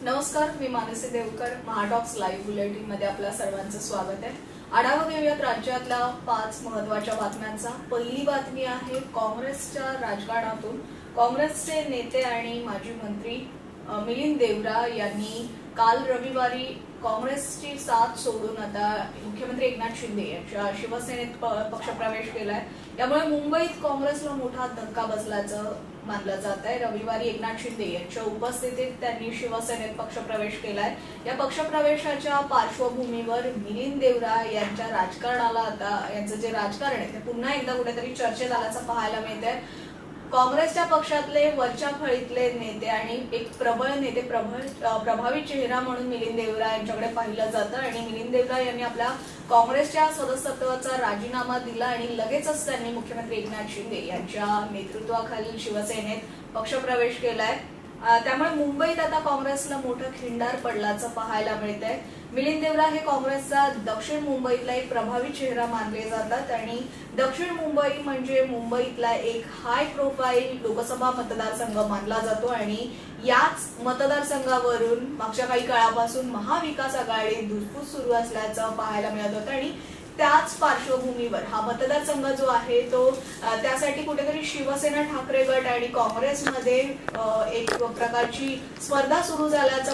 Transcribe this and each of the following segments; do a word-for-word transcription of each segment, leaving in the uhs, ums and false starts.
नमस्कार, मी Mansi Devkar. MahaTalks live bulletin मध्ये आपल्या सर्वांचं स्वागत आहे. आढावा घेऊयात राज्यातल्या पाच महत्त्वाच्या बातम्यांचा. पहिली बातमी आहे काँग्रेसच्या राजकारणातून. काँग्रेसचे नेते आणि माजी मंत्री मिलिंद देवरा यांनी काल रविवारी काँग्रेसची साथ सोडून आता मुख्यमंत्री एकनाथ शिंदे यांच्या शिवसेनेत पक्षप्रवेश केलाय. यामुळे मुंबईत काँग्रेसला मोठा धक्का बसल्याचं मानलं जात आहे. रविवारी एकनाथ शिंदे यांच्या उपस्थितीत त्यांनी शिवसेनेत पक्षप्रवेश केलाय. या पक्षप्रवेशाच्या पार्श्वभूमीवर मिलिंद देवरा यांच्या राजकारणाला आता यांचं जे राजकारण आहे ते पुन्हा एकदा कुठेतरी चर्चेत आल्याचं पाहायला मिळतंय. काँग्रेसच्या पक्षातले वरच्या फळीतले नेते आणि एक प्रबळ नेते प्रबळ प्रभावी चेहरा म्हणून मिलिंद देवरा यांच्याकडे पाहिलं जातं आणि मिलिंद देवरा यांनी आपल्या काँग्रेसच्या सदस्यत्वाचा राजीनामा दिला आणि लगेचच त्यांनी मुख्यमंत्री एकनाथ शिंदे यांच्या नेतृत्वाखालील शिवसेनेत पक्षप्रवेश केलाय. त्यामुळे मुंबईत आता काँग्रेसला मोठं खिंडार पडल्याचं पाहायला मिळतंय. मिलिंद देवरा हे काँग्रेसचा दक्षिण मुंबईतला एक प्रभावी चेहरा मानले जातात आणि दक्षिण मुंबई म्हणजे मुंबईतला एक हाय प्रोफाईल लोकसभा मतदारसंघ मानला जातो आणि याच मतदारसंघावरून मागच्या काही काळापासून महाविकास आघाडी धुसफूस सुरू असल्याचं पाहायला मिळत होतं आणि त्याच पार्श्वभूमीवर हा मतदारसंघ जो आहे तो त्यासाठी कुठेतरी शिवसेना ठाकरे गट आणि काँग्रेसमध्ये एक प्रकारची स्पर्धा सुरू झाल्याचं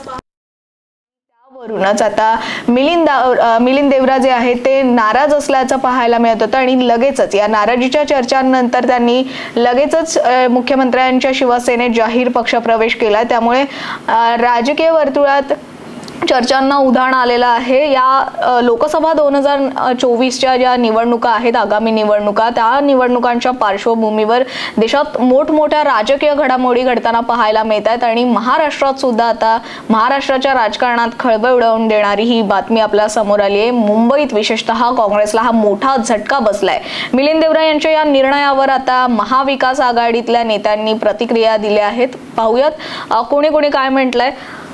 त्यावरूनच आता मिलिंद मिलिंद देवरा जे आहे ते नाराज असल्याचं पाहायला मिळत होतं आणि लगेचच या नाराजीच्या चर्चांनंतर त्यांनी लगेचच मुख्यमंत्र्यांच्या शिवसेनेत जाहीर पक्षप्रवेश केला. त्यामुळे राजकीय वर्तुळात चर्चांना उधाण आलेलं आहे. या लोकसभा दोन हजार चोवीसच्या ज्या निवडणुका आहेत, आगामी निवडणुका, त्या निवडणुकांच्या पार्श्वभूमीवर देशात मोठमोठ्या राजकीय घडामोडी घडताना पाहायला मिळत आहेत आणि महाराष्ट्रात सुद्धा आता महाराष्ट्राच्या राजकारणात खळबळ उडवून देणारी ही बातमी आपल्या समोर आली आहे. मुंबईत विशेषतः काँग्रेसला हा मोठा झटका बसलाय. मिलिंद देवरा यांच्या या निर्णयावर आता महाविकास आघाडीतल्या नेत्यांनी प्रतिक्रिया दिल्या आहेत. पाहूयात कोणी कोणी काय म्हटलंय.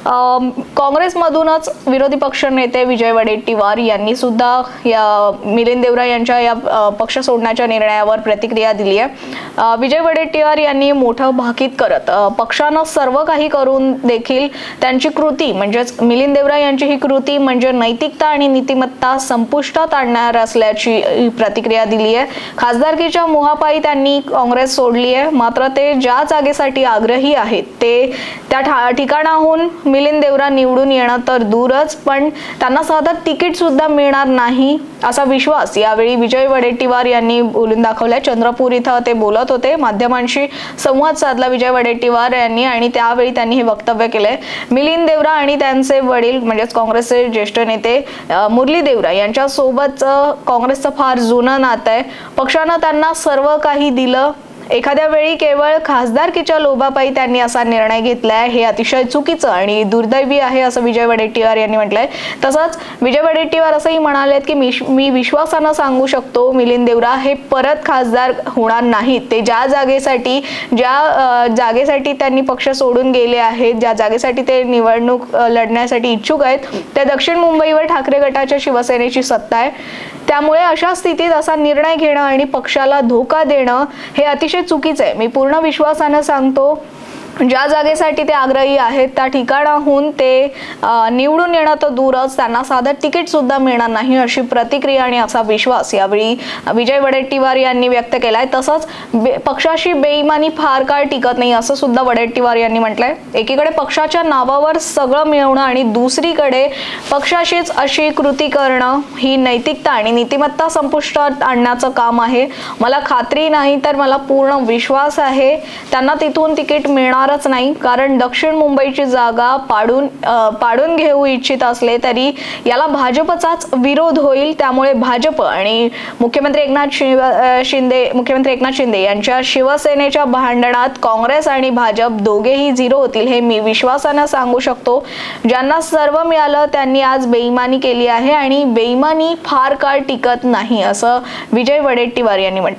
काँग्रेसमधूनच विरोधी पक्ष नेते विजय वडेट्टीवार यांनी सुद्धा या मिलिंद देवरा यांच्या या पक्ष सोडण्याच्या निर्णयावर प्रतिक्रिया दिली आहे. विजय वडेट्टीवार यांनी मोठं भाकीत करत पक्षानं सर्व काही करून देखील त्यांची कृती म्हणजेच मिलिंद देवरा यांची ही कृती म्हणजे नैतिकता आणि नीतिमत्ता संपुष्टात आणणार असल्याची प्रतिक्रिया दिली आहे. खासदारकीच्या मोहापायी त्यांनी काँग्रेस सोडली आहे, मात्र ते ज्या जागेसाठी आग्रही आहेत ते त्या ठिकाणाहून मिलिंद देवरा निवडून येणं तर दूरच, पण त्यांना साधं तिकीट सुद्धा मिळणार नाही असा विश्वास यावेळी विजय वडेट्टीवार यांनी बोलून दाखवलाय. चंद्रपूर इथं ते बोलत होते. माध्यमांशी संवाद साधला विजय वडेट्टीवार यांनी आणि त्यावेळी त्यांनी हे वक्तव्य केलंय. मिलिंद देवरा आणि त्यांचे वडील म्हणजेच काँग्रेसचे ज्येष्ठ नेते मुरली देवरा यांच्या सोबतचं काँग्रेसचं फार जुनं नातं आहे. पक्षानं त्यांना सर्व काही दिलं. एखाद्या वेळी केवळ खासदारकीच्या लोभापायी त्यांनी असा निर्णय घेतलाय, हे अतिशय चुकीचं आणि दुर्दैवी आहे असं विजय वडेट्टीवार यांनी म्हटलंय. तसंच विजय वडेट्टीवार असंही म्हणालेत की मी विश्वासानं सांगू शकतो मिलिंद देवरा हे परत खासदार होणार नाहीत. ते ज्या जागेसाठी ज्या जागेसाठी त्यांनी पक्ष सोडून गेले आहेत, ज्या जागेसाठी ते निवडणूक लढण्यासाठी इच्छुक आहेत, त्या दक्षिण मुंबईवर ठाकरे गटाच्या शिवसेनेची सत्ता आहे. त्यामुळे अशा स्थितीत असा निर्णय घेणं आणि पक्षाला धोका देणं हे अतिशय चुकीचं आहे. मी पूर्ण विश्वासानं सांगतो ज्या जागेसाठी ते आग्रही आहेत त्या ठिकाणाहून ते निवडून येणं तर दूरच, त्यांना साधं तिकीट सुद्धा मिळणार नाही अशी प्रतिक्रिया आणि असा विश्वास यावेळी विजय वडेट्टीवार यांनी व्यक्त केलाय. तसंच पक्षाशी बेईमानी फार काळ टिकत नाही असं सुद्धा वडेट्टीवार यांनी म्हटलंय. एकीकडे पक्षाच्या नावावर सगळं मिळवणं आणि दुसरीकडे पक्षाशीच अशी कृती करणं ही नैतिकता आणि नीतिमत्ता संपुष्टात आणण्याचं काम आहे. मला खात्री नाही तर मला पूर्ण विश्वास आहे त्यांना तिथून तिकीट मिळणार नाही, कारण दक्षिण मुंबईची जागा पाडून पाडून घेऊ इच्छित असले तरी याला भाजपचाच विरोध होईल. त्यामुळे भाजप आणि मुख्यमंत्री एकनाथ शिंदे मुख्यमंत्री एकनाथ शिंदे यांच्या शिवसेनेच्या भांडणात काँग्रेस आणि भाजप दोघेही झिरो होतील हे मी विश्वासानं सांगू शकतो. ज्यांना सर्व मिळालं त्यांनी आज बेईमानी केली आहे आणि बेईमानी फार काळ टिकत नाही असं विजय वडेट्टीवार यांनी म्हटलंय.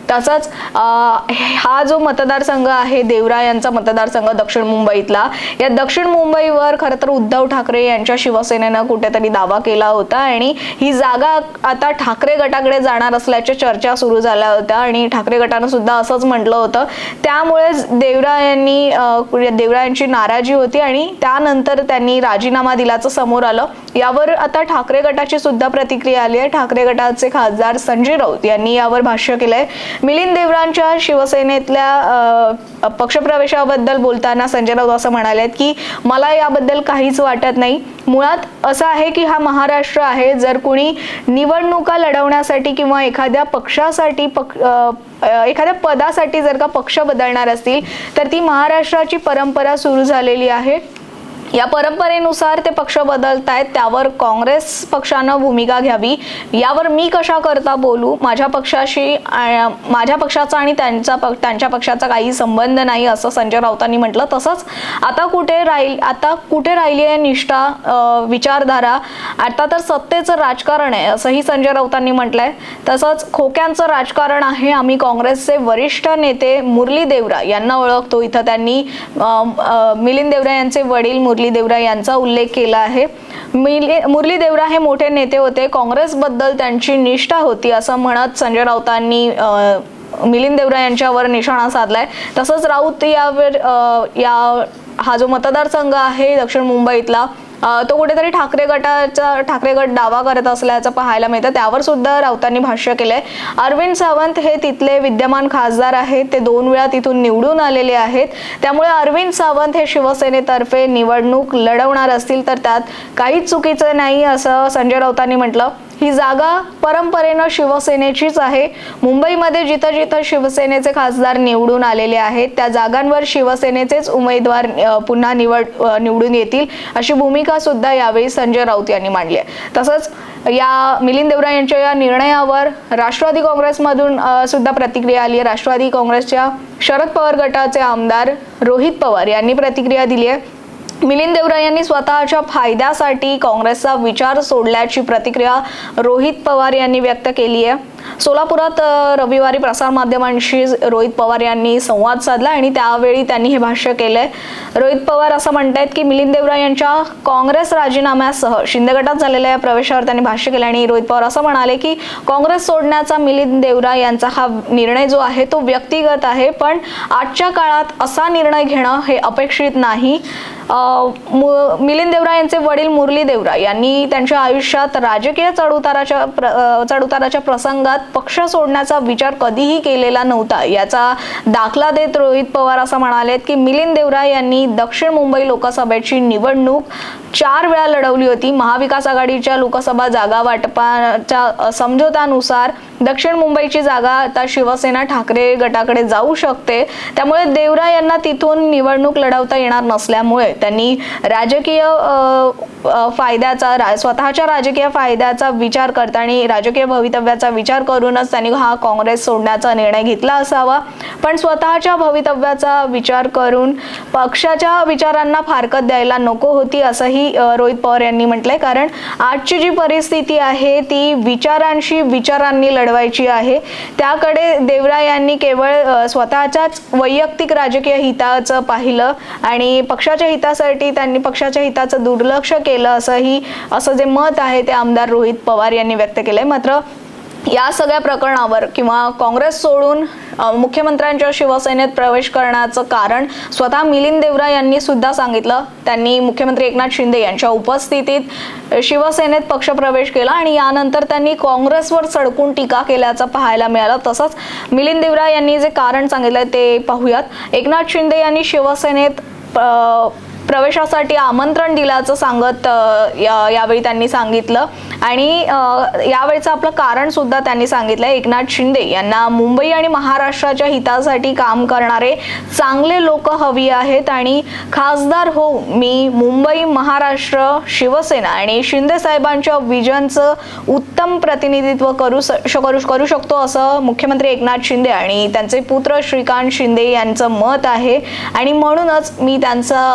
तसंच हा जो मतदारसंघ आहे देवरा यांचा मतदारसंघ दक्षिण मुंबईतला, या दक्षिण मुंबईवर खरं तर उद्धव ठाकरे यांच्या शिवसेनेनं कुठेतरी दावा केला होता आणि ही जागा आता ठाकरे गटाकडे जाणार असल्याच्या चर्चा सुरू झाल्या होत्या आणि ठाकरे गटानं सुद्धा असंच म्हटलं होतं. त्यामुळे देवरा यांनी देवरा यांची नाराजी होती आणि त्यानंतर त्यांनी राजीनामा दिल्याचं समोर आलं. यावर आता ठाकरे गटाची सुद्धा प्रतिक्रिया आली आहे. ठाकरे गटाचे खासदार संजय राऊत यांनी यावर भाष्य केलंय. मिलिंद देवरांच्या शिवसेनेतल्या पक्षप्रवेशाबद्दल बोलताना संजय राऊत असं म्हणाले की मला याबद्दल काहीच वाटत नाही. मुळात असं आहे की हा महाराष्ट्र आहे. जर कोणी निवडणुका लढवण्यासाठी किंवा एखाद्या पक्षासाठी एखाद्या पदासाठी जर का पक्ष बदलणार असतील तर ती महाराष्ट्राची परंपरा सुरू झालेली आहे. या परंपरेनुसार ते पक्ष बदलतायत, त्यावर काँग्रेस पक्षानं भूमिका घ्यावी. यावर मी कशा करता बोलू? माझ्या पक्षाशी माझ्या पक्षाचा आणि त्यांचा त्यांच्या पक्षाचा काही संबंध नाही असं संजय राऊतांनी म्हटलं. तसंच आता कुठे राहील आता कुठे राहिली आहे निष्ठा, विचारधारा? आता तर सत्तेचं राजकारण आहे असंही संजय राऊतांनी म्हटलंय. तसंच खोक्यांचं राजकारण आहे. आम्ही काँग्रेसचे वरिष्ठ नेते मुरली देवरा यांना ओळखतो. इथं त्यांनी मिलिंद देवरा यांचे वडील मुरली देवरा यांचा उल्लेख केला आहे. मुरली देवरा हे मोठे नेते होते, काँग्रेसबद्दल त्यांची निष्ठा होती असं म्हणत संजय राऊतांनी मिलिंद देवरा यांच्यावर निशाणा साधलाय. तसंच राऊत यावर या हा जो मतदारसंघ आहे दक्षिण मुंबईतला तो कुठेतरी ठाकरे गटाचा ठाकरे गट दावा करत असल्याचं पाहायला मिळतं. त्यावर सुद्धा राऊतांनी भाष्य केलंय. अरविंद सावंत हे तिथले विद्यमान खासदार आहेत. ते दोन वेळा तिथून निवडून आलेले आहेत. त्यामुळे अरविंद सावंत हे शिवसेनेतर्फे निवडणूक लढवणार असतील तर त्यात काहीच चुकीचं नाही असं संजय राऊतांनी म्हटलं. ही जागा परंपरेनं शिवसेनेचीच आहे. मुंबईमध्ये जिथं जिथं शिवसेनेचे खासदार निवडून आलेले आहेत त्या जागांवर शिवसेनेचेच उमेदवार पुन्हा निवड निवडून येतील अशी भूमिका सुद्धा यावेळी संजय राऊत यांनी मांडली आहे. तसंच या मिलिंद देवरा यांच्या या निर्णयावर राष्ट्रवादी काँग्रेसमधून सुद्धा प्रतिक्रिया आली आहे. राष्ट्रवादी काँग्रेसच्या शरद पवार गटाचे आमदार रोहित पवार यांनी प्रतिक्रिया दिली आहे. मिलिंद देवरा यांनी स्वतःच्या फायद्यासाठी काँग्रेसचा विचार सोडल्याची प्रतिक्रिया रोहित पवार यांनी व्यक्त केली आहे. सोलापुरात रविवारी प्रसारमाध्यमांशी रोहित पवार यांनी संवाद साधला आणि त्यावेळी त्यांनी हे भाष्य केलंय. रोहित पवार असं म्हणतायत की मिलिंद देवरा यांच्या काँग्रेस राजीनाम्यासह शिंदे गटात झालेल्या या प्रवेशावर त्यांनी भाष्य केलं आणि रोहित पवार असं म्हणाले की काँग्रेस सोडण्याचा मिलिंद देवरा यांचा हा निर्णय जो आहे तो व्यक्तिगत आहे, पण आजच्या काळात असा निर्णय घेणं हे अपेक्षित नाही. मिलिंद देवरा यांचे वडील मुरली देवरा यांनी त्यांच्या आयुष्यात राजकीय चढउताराच्या चढउताराच्या प्रसंगात पक्ष सोडण्याचा विचार कधीही केलेला नव्हता याचा दाखला देत रोहित पवार असं म्हणालेत की मिलिंद देवरा यांनी दक्षिण मुंबई लोकसभेची निवडणूक चार वेळा लढवली होती. महाविकास आघाडीच्या लोकसभा जागा वाटपाच्या समझोत्यानुसार दक्षिण मुंबईची जागा आता शिवसेना ठाकरे गटाकडे जाऊ शकते. त्यामुळे देवरा यांना तिथून निवडणूक लढवता येणार नसल्यामुळे त्यांनी राजकीय फायद्याचा स्वतःच्या राजकीय फायद्याचा विचार करता आणि राजकीय भवितव्याचा विचार करूनच त्यांनी हा काँग्रेस सोडण्याचा निर्णय घेतला असावा. पण स्वतःच्या भवितव्याचा विचार करून पक्षाच्या विचारांना फारकत द्यायला नको होती असंही रोहित पवार यांनी म्हटलंय. कारण आजची जी परिस्थिती आहे ती विचारांशी विचारांनी लढवायची आहे. त्याकडे देवरा यांनी केवळ स्वतःच्याच वैयक्तिक राजकीय हिताचं पाहिलं आणि पक्षाच्या हितासाठी त्यांनी पक्षाच्या हिताचं दुर्लक्ष केलं असंही असं जे मत आहे ते आमदार रोहित पवार यांनी व्यक्त केलंय. मात्र या सगळ्या प्रकरणावर किंवा काँग्रेस सोडून मुख्यमंत्र्यांच्या शिवसेनेत प्रवेश करण्याचं कारण स्वतः मिलिंद देवरा यांनी सुद्धा सांगितलं. त्यांनी मुख्यमंत्री एकनाथ शिंदे यांच्या उपस्थितीत शिवसेनेत पक्षप्रवेश केला आणि यानंतर त्यांनी काँग्रेसवर सडकून टीका केल्याचं पाहायला मिळालं. तसंच मिलिंद देवरा यांनी जे कारण सांगितलंय ते पाहूयात. एकनाथ शिंदे यांनी शिवसेनेत प्रवेशासाठी आमंत्रण दिल्याचं सांगत यावेळी त्यांनी सांगितलं आणि यावेळीचं आपलं कारण सुद्धा त्यांनी सांगितलंय. एकनाथ शिंदे यांना मुंबई आणि महाराष्ट्राच्या हितासाठी काम करणारे चांगले लोक हवी आहेत आणि खासदार हो मी मुंबई, महाराष्ट्र, शिवसेना आणि शिंदे साहेबांच्या विजनचं उत्तम प्रतिनिधित्व करू करू करू शकतो असं मुख्यमंत्री एकनाथ शिंदे आणि त्यांचे पुत्र श्रीकांत शिंदे यांचं मत आहे आणि म्हणूनच मी त्यांचा त्यांचा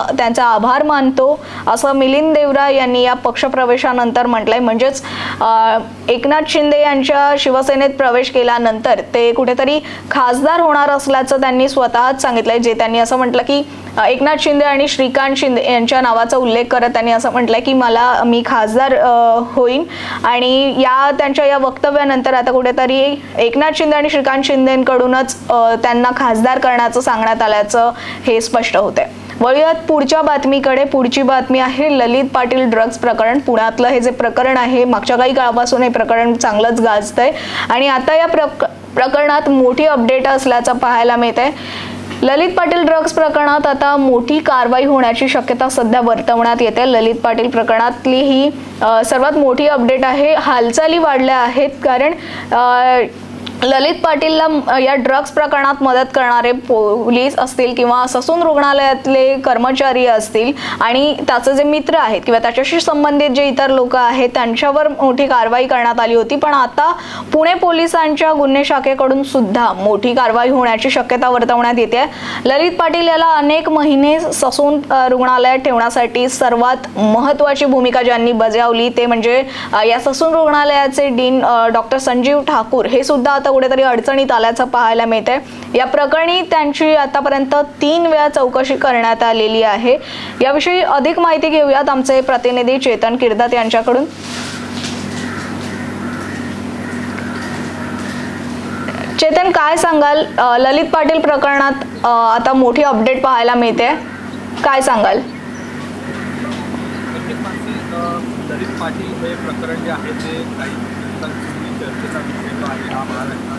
जनतेचा आभार मानतो असं मिलिंद देवरा यांनी या पक्षप्रवेशानंतर म्हटलंय। म्हणजेच एकनाथ शिंदे यांच्या शिवसेनेत प्रवेश केल्यानंतर ते कुठेतरी खासदार होणार असल्याचं त्यांनी स्वतःच सांगितलंय। जे त्यांनी असं म्हटलं की एकनाथ शिंदे आणि श्रीकांत शिंदे यांच्या नावाचा उल्लेख करत त्यांनी असं म्हटलंय की मला मी खासदार होईन आणि या त्यांच्या या वक्तव्यानंतर आता कुठेतरी एकनाथ शिंदे आणि श्रीकांत शिंदेंकडूनच त्यांना खासदार करण्याचं सांगण्यात आल्याचं हे स्पष्ट होतंय। वळूयात पुढच्या बातमीकडे। पुढची बातमी आहे ललित पाटील ड्रग्ज प्रकरण। पुण्यातलं हे जे प्रकरण आहे मागच्या काही काळापासून हे प्रकरण चांगलंच गाजतंय आणि आता या प्रकरणात मोठी अपडेट असल्याचं पाहायला मिळतंय। ललित पाटील ड्रग्ज प्रकरणात आता मोठी कारवाई होण्याची शक्यता सध्या वर्तवण्यात येते। ललित पाटील प्रकरणातली ही सर्वात मोठी अपडेट आहे। हालचाली वाढल्या आहेत कारण ललित पाटीलला या ड्रग्ज प्रकरणात मदत करणारे पोलीस असतील किंवा ससून रुग्णालयातले कर्मचारी असतील आणि त्याचे जे मित्र आहेत किंवा त्याच्याशी संबंधित जे इतर लोक आहेत त्यांच्यावर मोठी कारवाई करण्यात आली होती। पण आता पुणे पोलिसांच्या गुन्हे शाखेकडून सुद्धा मोठी कारवाई होण्याची शक्यता वर्तवण्यात येते। ललित पाटील याला अनेक महिने ससून रुग्णालयात ठेवण्यासाठी सर्वात महत्त्वाची भूमिका ज्यांनी बजावली ते म्हणजे या ससून रुग्णालयाचे डीन डॉक्टर संजीव ठाकूर हे सुद्धा आता कुठेतरी अडचणीत आल्याचं पाहायला मिळतंय। या प्रकरणी त्यांची आतापर्यंत तीन वेळा चौकशी करण्यात आलेली आहे। याविषयी अधिक माहिती घेऊयात आमचे प्रतिनिधी चेतन किर्दत यांच्याकडून। चेतन, काय सांगाल ललित पाटील प्रकरणात आता मोठी अपडेट पाहायला मिळते, काय सांगाल? ललित पाटील हे प्रकरण जे आहे ते काही चर्चेचा विषय जो आहे हा महाराष्ट्रात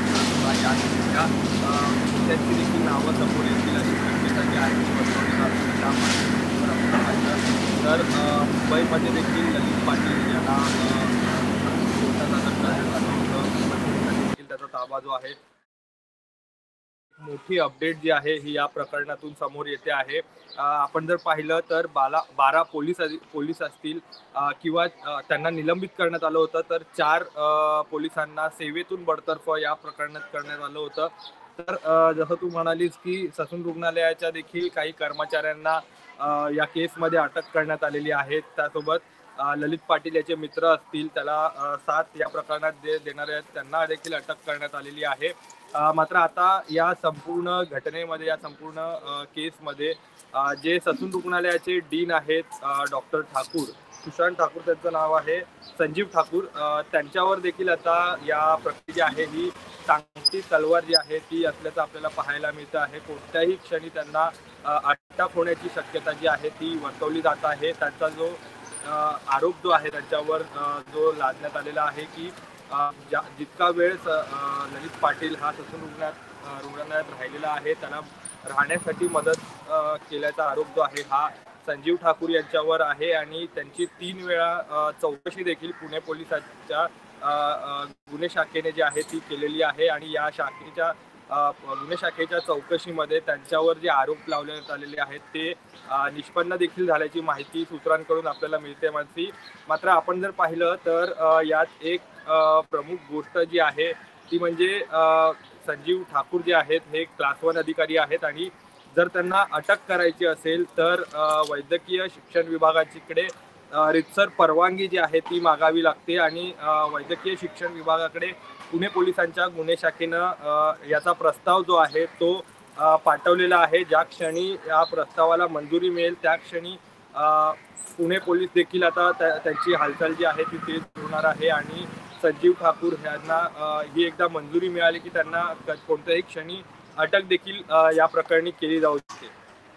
त्यांची देखील नावं समोर येतील अशी शक्यता जी आहे ती वर्तवली तर मुंबईमध्ये देखील ललित पाटील यांना कोर्टाचा दर्जा देण्यात आला होतं। देखील त्याचा ताबा जो आहे मोठी अपडेट जी आहे ही या प्रकरणातून समोर येते आहे। आपण जर पाहिलं तर बाला बारा पोलीस पोलीस असतील किंवा त्यांना निलंबित करण्यात आलं होतं तर चार पोलिसांना सेवेतून बडतर्फ या प्रकरणात करण्यात आलं होतं। तर जसं तू म्हणालीस की ससून रुग्णालयाच्या देखील काही कर्मचाऱ्यांना या केसमध्ये अटक करण्यात आलेली आहे। त्यासोबत ललित पाटील याचे मित्र असतील त्याला साथ या प्रकरणात दे देणारे त्यांना देखील अटक करण्यात आलेली आहे। मात्र आता या संपूर्ण घटनेमध्ये या संपूर्ण केसमध्ये जे ससून रुग्णालयाचे डीन आहेत डॉक्टर ठाकूर, सुशांत ठाकूर त्यांचं नाव आहे, संजीव ठाकूर, त्यांच्यावर देखील आता या प्रक्रिया आहे ही टांगती तलवार जी आहे ती असल्याचं आपल्याला पाहायला मिळतं आहे। कोणत्याही क्षणी त्यांना अटक होण्याची शक्यता जी आहे ती वर्तवली जात आहे। त्यांचा जो आरोप जो आहे त्यांच्यावर जो लादण्यात आलेला आहे की जितका वेळ ललित पाटील हा ससून रुग्णालयात रुग्णालयात राहिलेला आहे त्यांना राहण्यासाठी मदत केल्याचा आरोप जो आहे हा संजीव ठाकूर यांच्यावर आहे आणि त्यांची तीन वेळा चौकशी देखील पुणे पोलिसांच्या गुन्हे शाखेने जी आहे ती केलेली आहे आणि या शाखेच्या गुन्हे शाखेच्या चौकशीमध्ये त्यांच्यावर जे आरोप लावण्यात आलेले आहेत ते निष्पन्न देखील झाल्याची माहिती सूत्रांकडून आपल्याला मिळते। माहिती मात्र आपण जर पाहिलं तर यात एक प्रमुख गोष्ट जी आहे ती म्हणजे संजीव ठाकूर जे आहेत हे क्लास वन अधिकारी आहेत आणि जर त्यांना अटक करायची असेल तर वैद्यकीय शिक्षण विभागाकडे रितसर परवानगी जी आहे ती मागावी लागते आणि वैद्यकीय शिक्षण विभागाकडे पुणे पोलिसांच्या गुन्हे शाखेनं याचा प्रस्ताव जो आहे तो पाठवलेला आहे। ज्या क्षणी या प्रस्तावाला मंजुरी मिळेल त्या क्षणी पुणे पोलीस देखील आता त्यांची हालचाल जी आहे ती तेज होणार आहे आणि संजीव ठाकूर यांना ही एकदा मंजुरी मिळाली की त्यांना कोणत्याही क्षणी अटक देखील या प्रकरणी केली जाऊ शकते।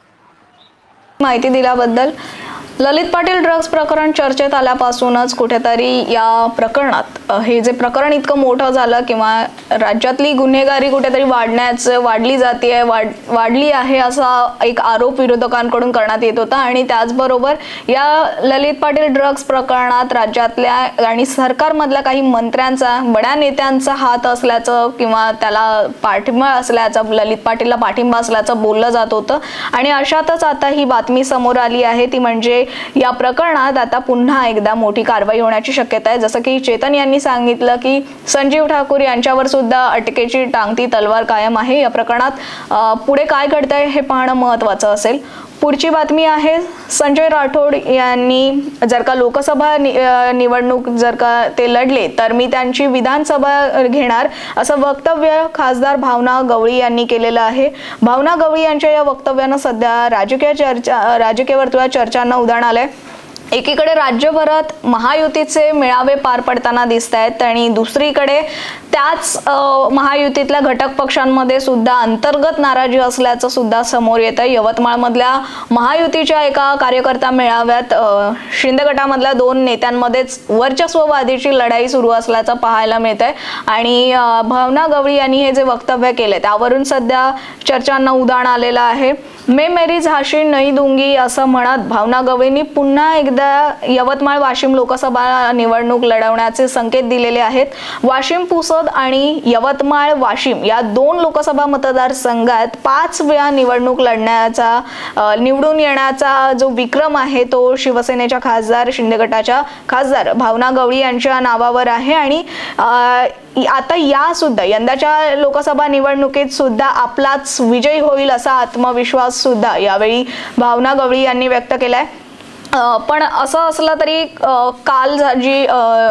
माहिती दिल्याबद्दल। ललित पाटील ड्रग्ज प्रकरण चर्चेत आल्यापासूनच कुठेतरी या प्रकरणात हे जे प्रकरण इतकं मोठं झालं किंवा राज्यातली गुन्हेगारी कुठेतरी वाढण्याचं वाढली जाते वाढ वाढली आहे असा एक आरोप विरोधकांकडून करण्यात येत होता आणि त्याचबरोबर या ललित पाटील ड्रग्ज प्रकरणात राज्यातल्या आणि सरकारमधल्या काही मंत्र्यांचा बड्या नेत्यांचा हात असल्याचं किंवा त्याला पाठिंबा असल्याचं ललित पाटीलला पाठिंबा असल्याचं बोललं जात होतं आणि अशातच आता ही बातमी समोर आली आहे ती म्हणजे या प्रकरणात आता पुन्हा एकदा मोठी कारवाई होण्याची शक्यता आहे। जसं की चेतन यांनी सांगितलं की संजीव ठाकूर यांच्यावर सुद्धा अटकेची टांगती तलवार कायम आहे। या प्रकरणात पुढे काय घडतंय हे पाहणं महत्त्वाचं असेल। पुढची बातमी आहे संजय राठोड यांनी जर का लोकसभा निवडणूक जर का ते लढले तर मी त्यांची विधानसभा घेणार असं वक्तव्य खासदार भावना गवळी यांनी केलेलं आहे। भावना गवळी यांच्या या वक्तव्यानं सध्या राजकीय चर्चा राजकीय वर्तुळात चर्चांना उधाण आलंय। एकीकडे राज्यभरात महायुतीचे मेळावे पार पडताना दिसत आहेत आणि दुसरीकडे त्याच महायुतीतल्या घटक पक्षांमध्ये सुद्धा अंतर्गत नाराजी असल्याचं सुद्धा समोर येतं। यवतमाळमधल्या महायुतीच्या एका कार्यकर्ता मेळाव्यात शिंदे गटामधल्या दोन नेत्यांमध्येच वर्चस्ववादीची लढाई सुरू असल्याचं पाहायला मिळतंय आणि भावना गवळी यांनी हे जे वक्तव्य केले त्यावरून सध्या चर्चांना उधाण आलेलं आहे। मैं मेरी झाशी नहीं दूंगी असं म्हणत भावना गवळींनी पुन्हा एकदा यवतमाळ वाशिम लोकसभा निवडणूक लढवण्याचे संकेत दिलेले आहेत। वाशिम पुसद आणि यवतमाळ वाशिम या दोन लोकसभा मतदारसंघात पाच वेळा निवडणूक लढण्याचा निवडून येण्याचा जो विक्रम आहे तो शिवसेनेच्या खासदार शिंदे गटाच्या खासदार भावना गवळी यांच्या नावावर आहे आणि आता या सुद्धा यंदाच्या लोकसभा निवडणुकीत सुद्धा आपलाच विजय होईल असा आत्मविश्वास सुद्धा यावेळी भावना गवळी यांनी व्यक्त केलाय। पण असं असलं तरी काल जी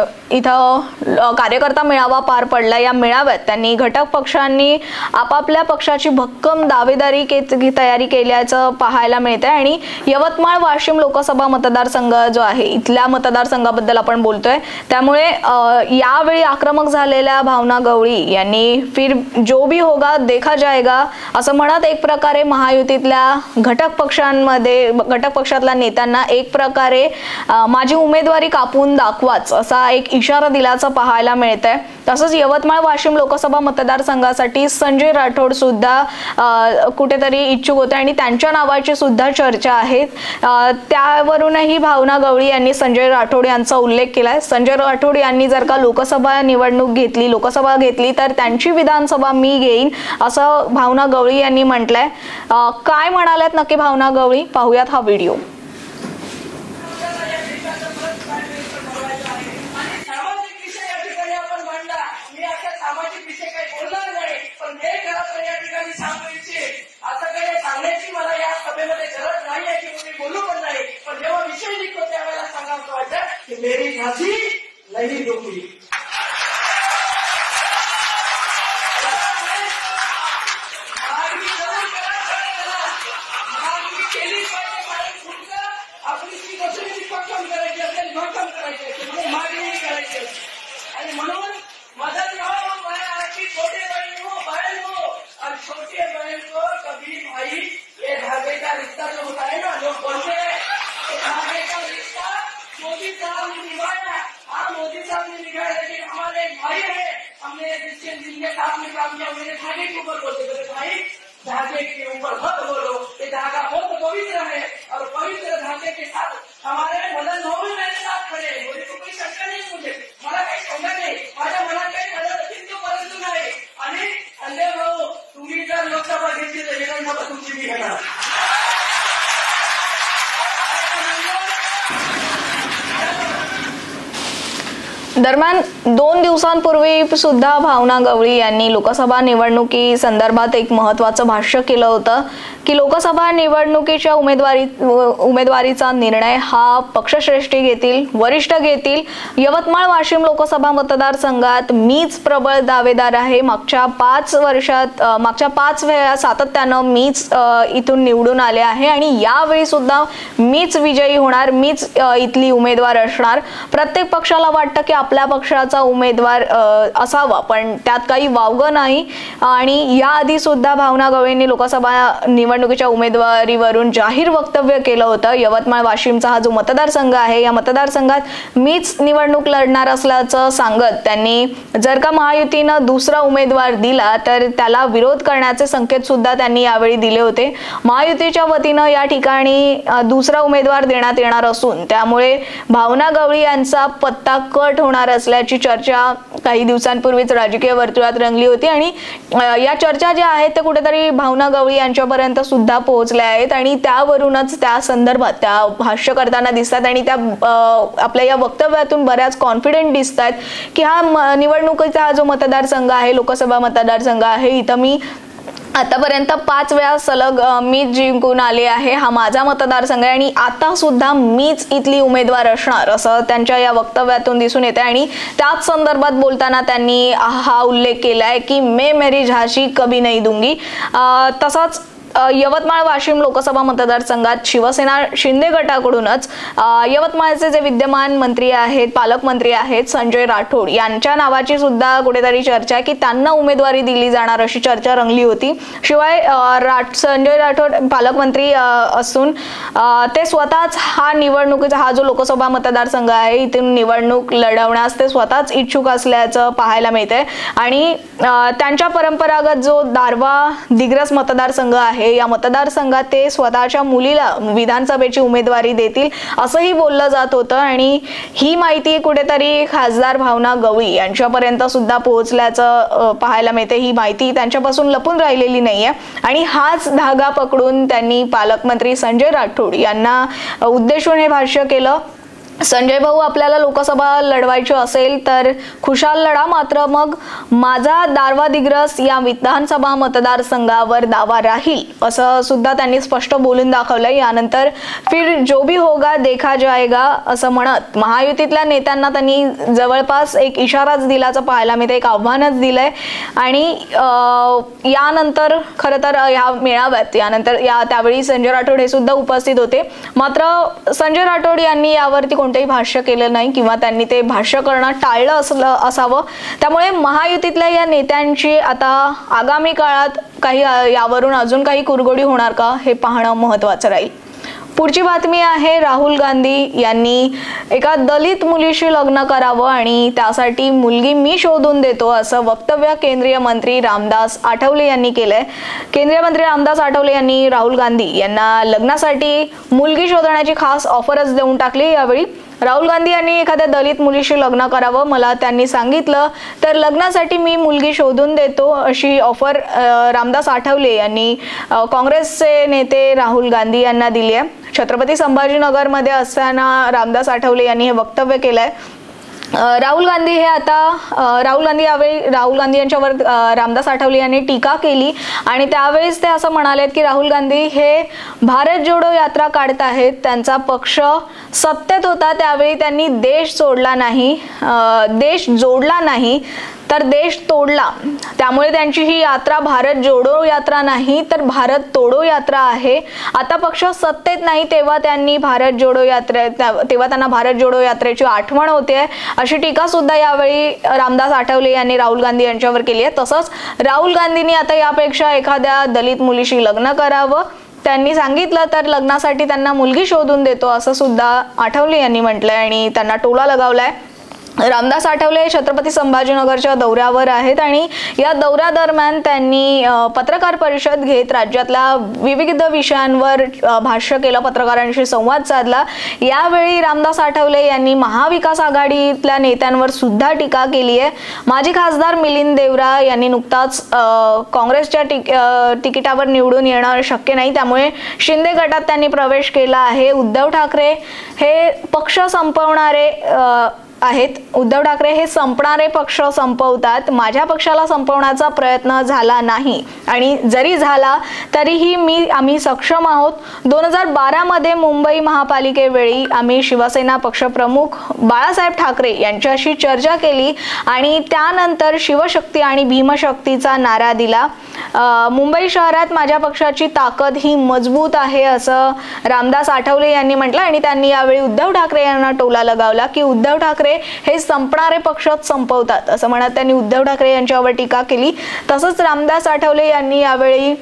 इथं कार्यकर्ता मेळावा पार पडला या मेळाव्यात त्यांनी घटक पक्षांनी आपापल्या पक्षाची भक्कम दावेदारी तयारी केल्याचं पाहायला मिळतंय आणि यवतमाळ वाशिम लोकसभा मतदारसंघ जो आहे इथल्या मतदारसंघाबद्दल आपण बोलतोय त्यामुळे यावेळी आक्रमक झालेल्या भावना गवळी यांनी फिर जो भी होगा देखा जाएगा असं म्हणत एक प्रकारे महायुतीतल्या घटक पक्षांमध्ये घटक पक्षातल्या नेत्यांना एक प्रकारे माझी उमेदवारी कापून दाखवाच असा एक इशारा दिल्याचं पाहायला मिळतंय। तसंच यवतमाळ वाशिम लोकसभा मतदारसंघासाठी संजय राठोड सुद्धा कुठेतरी इच्छुक होते आणि त्यांच्या नावाची सुद्धा चर्चा आहे। त्यावरूनही भावना गवळी यांनी संजय राठोड यांचा उल्लेख केलाय। संजय राठोड यांनी जर का लोकसभा निवडणूक घेतली लोकसभा घेतली तर त्यांची विधानसभा मी घेईन असं भावना गवळी यांनी म्हटलंय। काय म्हणाल्यात नक्की भावना गवळी पाहूयात हा व्हिडिओ। सामाजिक विषय काही बोलणार नाही पण हे घरात या ठिकाणी सांगायचे असं काही सांगण्याची मला या सभेमध्ये गरज नाही आहे की मी बोलू पण नाही पण जेव्हा विषय निघतो त्यावेळेला सांगायचं वाटतं की मेरी झाशी नाही दूंगी। आपली ती कसली भक्कम करायची असेल भक्कम करायची असेल मागणी करायची आणि म्हणून मदद छोटे बहन हो बहन हो और छोटे बहन को कभी भाई ये धागे का रिश्ता जो होता है ना जो बोलते हैं धागे का रिश्ता मोदी साहब ने निभाया। हाँ मोदी साहब ने निभाया लेकिन हमारे एक भाई है हमने जिसके जिनके साथ में काम किया मेरे धागे के ऊपर बोलते थे भाई धागे के ऊपर मत बोलो ये धागा बहुत पवित्र है और पवित्र धागे के साथ हमारे मदन भाऊ भी मेरे साथ खड़े मुझे तो कोई शंका नहीं मुझे मला काही शंका नाही माझ्या मनात काही घडत असेल तो परंतु नाही आणि संजय भाऊ तुम्ही जर लोकसभा घेतली तर विधानसभा तुमची मी घेणार। दरम्यान दोन दिवसांपूर्वी सुद्धा भावना गवळी यांनी लोकसभा निवडणुकी संदर्भात एक महत्त्वाचं भाष्य केलं होतं की लोकसभा निवडणुकीच्या उमेदवारी उमेदवारीचा निर्णय हा पक्षश्रेष्ठी घेतील वरिष्ठ घेतील। यवतमाळ वाशिम लोकसभा मतदारसंघात मीच प्रबळ दावेदार आहे। मागच्या पाच वर्षात मागच्या पाच वेळा सातत्यानं मीच इथून निवडून आले आहे आणि यावेळी सुद्धा मीच विजयी होणार मीच इथली उमेदवार असणार। प्रत्येक पक्षाला वाटतं की आपल्या पक्षाचा उमेदवार असावा पण त्यात काही वावगं नाही आणि याआधी सुद्धा भावना गवळींनी लोकसभा निवडणुकीच्या उमेदवारीवरून जाहीर वक्तव्य केलं होतं। यवतमाळ वाशिमचा हा जो मतदारसंघ आहे या मतदारसंघात मीच निवडणूक लढणार असल्याचं सांगत त्यांनी जर का महायुतीनं दुसरा उमेदवार दिला तर त्याला विरोध करण्याचे संकेत सुद्धा त्यांनी यावेळी दिले होते। महायुतीच्या वतीनं या ठिकाणी दुसरा उमेदवार देण्यात येणार असून त्यामुळे भावना गवळी यांचा पत्ता कट होणार असल्याची चर्चा काही दिवसांपूर्वीच राजकीय वर्तुळात रंगली होती आणि या चर्चा ज्या आहेत ते कुठेतरी भावना गवळी यांच्यापर्यंत सुद्धा पोहोचल्या आहेत आणि त्यावरूनच त्या संदर्भात त्या भाष्य करताना दिसतात आणि त्या आपल्या या वक्तव्यातून बऱ्याच कॉन्फिडंट दिसतात की हा निवडणुकीचा हा जो मतदारसंघ आहे लोकसभा मतदारसंघ आहे इथं मी आतापर्यंत पाच वेळा सलग मीच जिंकून आले आहे, हा माझा मतदारसंघ आहे आणि आता सुद्धा मीच इथली उमेदवार असणार असं त्यांच्या या वक्तव्यातून दिसून येते। आणि त्याच संदर्भात बोलताना त्यांनी हा उल्लेख केलाय की मैं मेरी झांसी कभी नहीं दूंगी। तसंच यवतमाळ वाशिम लोकसभा मतदारसंघात शिवसेना शिंदे गटाकडूनच यवतमाळचे जे विद्यमान मंत्री आहेत, पालकमंत्री आहेत संजय राठोड यांच्या नावाची सुद्धा कुठेतरी चर्चा आहे की त्यांना उमेदवारी दिली जाणार अशी चर्चा रंगली होती। शिवाय संजय राठोड पालकमंत्री असून ते स्वतःच हा निवडणुकीचा हा जो लोकसभा मतदारसंघ आहे इथून निवडणूक लढवण्यास ते स्वतःच इच्छुक असल्याचं पाहायला मिळतंय। आणि त्यांच्या परंपरागत जो दारवा दिग्रस मतदारसंघ आहे या मतदारसंघात ते स्वतःच्या मुलीला विधानसभेची उमेदवारी देतील असंही बोललं जात होतं। आणि ही माहिती कुठेतरी खासदार भावना गवळी यांच्यापर्यंत सुद्धा पोहोचल्याचं पाहायला मिळते। ही माहिती त्यांच्यापासून लपून राहिलेली नाहीये आणि हाच धागा पकडून त्यांनी पालकमंत्री संजय राठोड यांना उद्देशून हे भाष्य केलं। संजय भाऊ, आपल्याला लोकसभा लढवायची असेल तर खुशाल लढा, मात्र मग माझा दारवा दिग्रस या विधानसभा मतदारसंघावर दावा राहील असं सुद्धा त्यांनी स्पष्ट बोलून दाखवलंय। यानंतर फिर जो भी होगा देखा जाएगा असं म्हणत महायुतीतल्या नेत्यांना त्यांनी जवळपास एक इशाराच दिल्याचं पाहायला मिळते, एक आव्हानच दिलंय। आणि यानंतर खरं तर या मेळाव्यात यानंतर या त्यावेळी संजय राठोड हे सुद्धा उपस्थित होते, मात्र संजय राठोड यांनी यावरती कोणतेही भाष्य केलं नाही किंवा त्यांनी ते भाष्य करणं टाळलं असलं असावं। त्यामुळे महायुतीतल्या या नेत्यांची आता आगामी काळात काही यावरून अजून काही कुरघोडी होणार का हे पाहणं महत्त्वाचं राहील। पुढची बातमी आहे, राहुल गांधी यांनी एका दलित मुलीशी लग्न करावं आणि त्यासाठी मुलगी मी शोधून देतो असं वक्तव्य केंद्रीय मंत्री रामदास आठवले यांनी केलंय। केंद्रीय मंत्री रामदास आठवले यांनी राहुल गांधी यांना लग्नासाठी मुलगी शोधण्याची खास ऑफरच देऊन टाकली। यावेळी राहुल गांधी यांनी एखाद्या दलित मुलीशी लग्न करावं, मला त्यांनी सांगितलं तर लग्नासाठी मी मुलगी शोधून देतो अशी ऑफर रामदास आठवले यांनी काँग्रेसचे नेते राहुल गांधी यांना दिली आहे। छत्रपती संभाजीनगरमध्ये असताना रामदास आठवले यांनी हे वक्तव्य केलंय। राहुल गांधी हे आता राहुल गांधी यावेळी राहुल गांधी यांच्यावर रामदास आठवले यांनी टीका केली आणि त्यावेळेस ते असं म्हणालेत की राहुल गांधी हे भारत जोडो यात्रा काढत आहेत, त्यांचा पक्ष सत्तेत होता त्यावेळी त्यांनी देश सोडला नाही, देश जोडला नाही तर देश तोडला, त्यामुळे त्यांची ही यात्रा भारत जोडो यात्रा नाही तर भारत तोडो यात्रा आहे। आता पक्ष सत्तेत नाही तेव्हा त्यांनी भारत जोडो यात्रे तेव्हा त्यांना भारत जोडो यात्रेची आठवण होते अशी टीका सुद्धा यावेळी रामदास आठवले यांनी राहुल गांधी यांच्यावर केली आहे। तसंच राहुल गांधींनी आता यापेक्षा एखाद्या दलित मुलीशी लग्न करावं, त्यांनी सांगितलं तर लग्नासाठी त्यांना मुलगी शोधून देतो असं सुद्धा आठवले यांनी म्हटलंय आणि त्यांना टोला लगावलाय। रामदास आठवले छत्रपती संभाजीनगरच्या दौऱ्यावर आहेत आणि या दौऱ्यादरम्यान त्यांनी पत्रकार परिषद घेत राज्यातल्या विविध विषयांवर भाष्य केलं, पत्रकारांशी संवाद साधला। यावेळी रामदास आठवले यांनी महाविकास आघाडीतल्या नेत्यांवर सुद्धा टीका केली आहे। माजी खासदार मिलिंद देवरा यांनी नुकताच काँग्रेसच्या तिकिटावर निवडून येणं शक्य नाही, त्यामुळे शिंदे गटात त्यांनी प्रवेश केला आहे। उद्धव ठाकरे हे पक्ष संपवणारे आहेत, उद्धव ठाकरे हे संपणारे पक्ष संपवतात, माझ्या पक्षाला संपवण्याचा प्रयत्न झाला नाही आणि जरी झाला तरीही मी आम्ही सक्षम आहोत। दोन हजार बारा मध्ये मुंबई महापालिकेवेळी आम्ही शिवसेना पक्षप्रमुख बाळासाहेब ठाकरे यांच्याशी चर्चा केली आणि त्यानंतर शिवशक्ती आणि भीमशक्तीचा नारा दिला। मुंबई शहरात माझ्या पक्षाची ताकद ही मजबूत आहे असं रामदास आठवले यांनी म्हटलं आणि त्यांनी यावेळी उद्धव ठाकरे यांना टोला लगावला की उद्धव ठाकरे हे संपणारे पक्ष संपवतात असं म्हणत त्यांनी उद्धव ठाकरे यांच्यावर टीका केली। तसंच रामदास आठवले यांनी यावेळी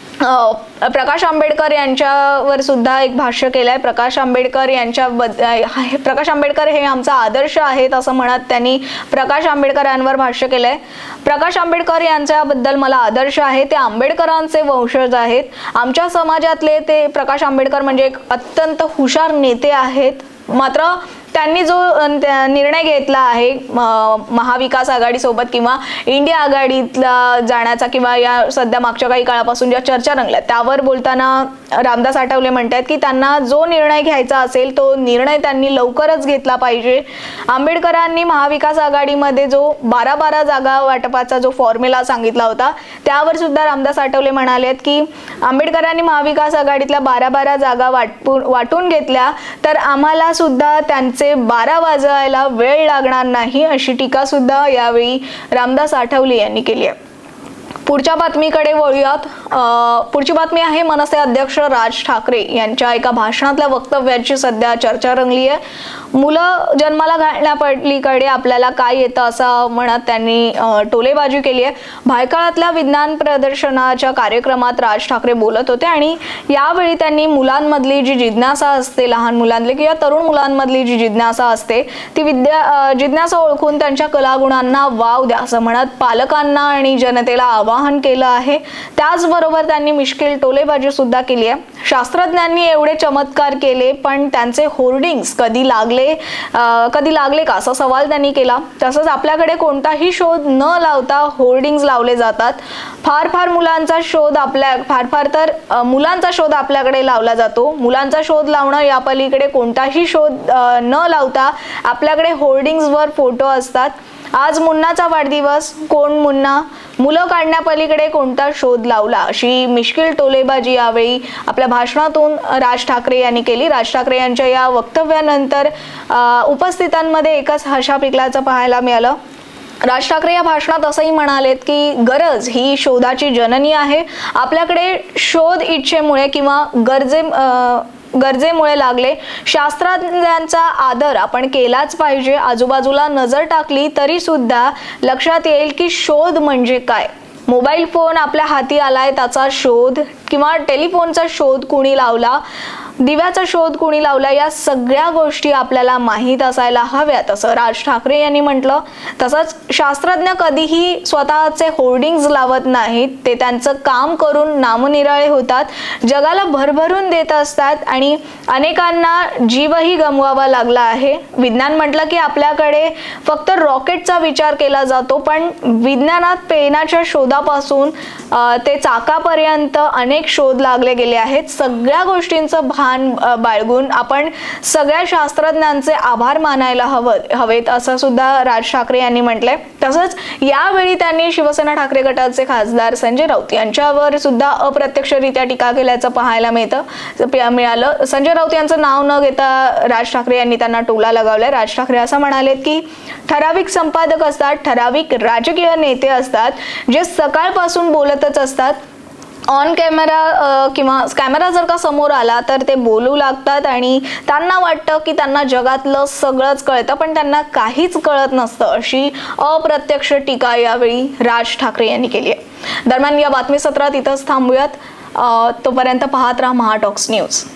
प्रकाश आंबेडकर यांच्यावर सुद्धा एक भाष्य केलंय। प्रकाश आंबेडकर यांच्या प्रकाश आंबेडकर हे आमचा आदर्श आहेत असं म्हणत त्यांनी प्रकाश आंबेडकरांवर भाष्य केलंय। प्रकाश आंबेडकर यांच्याबद्दल मला आदर्श आहे, ते आंबेडकरांचे वंशज आहेत, आमच्या समाजातले ते प्रकाश आंबेडकर म्हणजे एक अत्यंत हुशार नेते आहेत, मात्र त्यांनी जो निर्णय घेतला आहे महाविकास आघाडी सोबत किंवा इंडिया आघाडीतला जाण्याचा किंवा या सध्या मागच्या काही काळापासून ज्या चर्चा रंगल्या त्यावर बोलताना रामदास आठवले म्हणतात की त्यांना जो निर्णय घ्यायचा असेल तो निर्णय त्यांनी लवकरच घेतला पाहिजे. आंबेडकरांनी महाविकास आघाडीमध्ये जो बारा बारा जागा वाटपाचा जो फॉर्म्युला सांगितला होता त्यावर सुद्धा रामदास आठवले म्हणालेत की आंबेडकरांनी महाविकास आघाडीतल्या बारा बारा जागा वाटून वाटून घेतल्या तर आम्हाला सुद्धा त्यांचे बारा वाजवायला वेळ लागणार नाही अशी टीका सुद्धा यावेळी रामदास आठवले यांनी केली आहे. पुढच्या बातमीकडे वळूयात. पुढची बातमी आहे मनसे अध्यक्ष राज ठाकरे यांच्या एका भाषणातल्या वक्तव्याची सध्या चर्चा रंगली आहे. मुलं जन्माला घालण्यापलीकडे आपल्याला काय येतं असं म्हणत त्यांनी टोलेबाजी केली आहे. भायखळ्यातल्या विज्ञान प्रदर्शनाच्या कार्यक्रमात राज ठाकरे बोलत होते आणि यावेळी त्यांनी मुलांमधली जी जिज्ञासा असते, लहान मुलांमधली किंवा तरुण मुलांमधली जी जिज्ञासा असते ती विद्या जिज्ञासा ओळखून त्यांच्या कलागुणांना वाव द्या असं म्हणत पालकांना आणि जनतेला आवाहन केलं आहे. त्याचबरोबर त्यांनी मिश्किल टोलेबाजी सुद्धा केली आहे. शास्त्रज्ञांनी एवढे चमत्कार केले पण त्यांचे होर्डिंग्स कधी लागले कधी लागले का असा सवाल त्यांनी केला. तसंच आपल्याकडे कोणताही शोध न लावता होर्डिंग्स लावले जातात. फार फार मुलांचा शोध आपल्या फार फार तर मुलांचा शोध आपल्याकडे लावला जातो. मुलांचा शोध लावणं या पलीकडे कोणताही शोध न लावता आपल्याकडे होर्डिंग्सवर फोटो असतात. आज मुन्नाचा वाढदिवस, कोण मुन्ना, मुलं काढण्यापलीकडे कोणता शोध लावला अशी मिश्किल टोलेबाजी यावेळी आपल्या भाषणातून राज ठाकरे यांनी केली. राज ठाकरे यांच्या या वक्तव्यानंतर उपस्थितांमध्ये एकच हशा पिकल्याचं पाहायला मिळालं. राज ठाकरे या भाषणात असंही म्हणालेत की गरज ही शोधाची जननी आहे. आपल्याकडे शोध इच्छेमुळे किंवा गरजे गरजेमुळे लागले. शास्त्रज्ञांचा आदर आपण केलाच पाहिजे. आजूबाजूला नजर टाकली तरी सुद्धा लक्षात येईल की शोध म्हणजे काय. मोबाईल फोन आपल्या हाती आलाय त्याचा शोध किंवा टेलिफोनचा शोध कुणी लावला, दिव्याचा शोध कुणी लावला, या सगळ्या गोष्टी आपल्याला माहीत असायला हव्यात असं राज ठाकरे यांनी म्हटलं. तसंच शास्त्रज्ञ कधीही स्वतःचे होर्डिंग्स लावत नाहीत. ते त्यांचं काम करून नामनिराळे होतात, जगाला भरभरून देत असतात आणि अनेकांना जीवही गमवावा लागला आहे. विज्ञान म्हटलं की आपल्याकडे फक्त रॉकेटचा विचार केला जातो पण विज्ञानात पेनाच्या शोधापासून ते चाकापर्यंत अनेक शोध लागले गेले आहेत. सगळ्या गोष्टींचं भान बाळगून आपण सगळ्या शास्त्रज्ञांचे आभार मानायला हवं हवेत असं सुद्धा राज ठाकरे यांनी म्हटलंय. तसंच यावेळी त्यांनी शिवसेना ठाकरे गटाचे खासदार संजय राऊत यांच्यावर सुद्धा अप्रत्यक्षरित्या टीका केल्याचं पाहायला मिळतं मिळालं संजय राऊत यांचं नाव न घेता राज ठाकरे यांनी त्यांना टोला लगावलाय. राज ठाकरे असं म्हणालेत की ठराविक संपादक असतात, ठराविक राजकीय नेते असतात जे सकाळपासून बोलतच असतात. ऑन कॅमेरा किंवा कॅमेरा जर का समोर आला तर ते बोलू लागतात आणि त्यांना वाटतं की त्यांना जगातलं सगळंच कळतं पण त्यांना काहीच कळत नसतं अशी अप्रत्यक्ष टीका यावेळी राज ठाकरे यांनी केली आहे. दरम्यान या बातमीसत्रात इथंच थांबूयात. तोपर्यंत पाहत राहा महाटॉक्स न्यूज.